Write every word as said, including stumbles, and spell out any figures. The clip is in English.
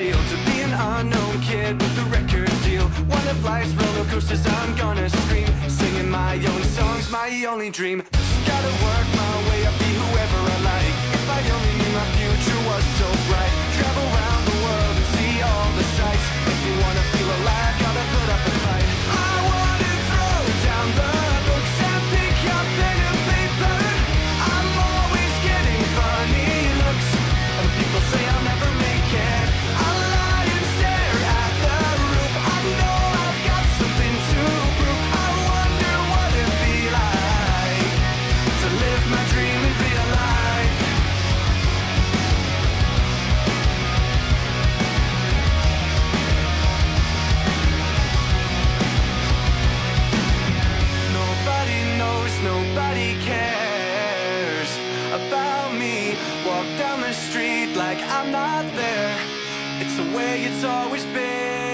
real to be an unknown kid with a record deal. One of life's roller coasters, I'm gonna scream, singing my own songs, my only dream. Just gotta work my way up, be whoever I like. If I only knew my future was so bright. Travel around the world and see all the sights. If you wanna feel alive, gotta put up a fight. I wanna throw down the books and pick up pen and paper. I'm always getting funny looks, and people say I'll never make it. I lie and stare at the roof. I know I've got something to prove. I wonder what it'd be like to live my dream in real life. Nobody knows, nobody cares about me. Walk down the street like I'm not there. It's the way it's always been.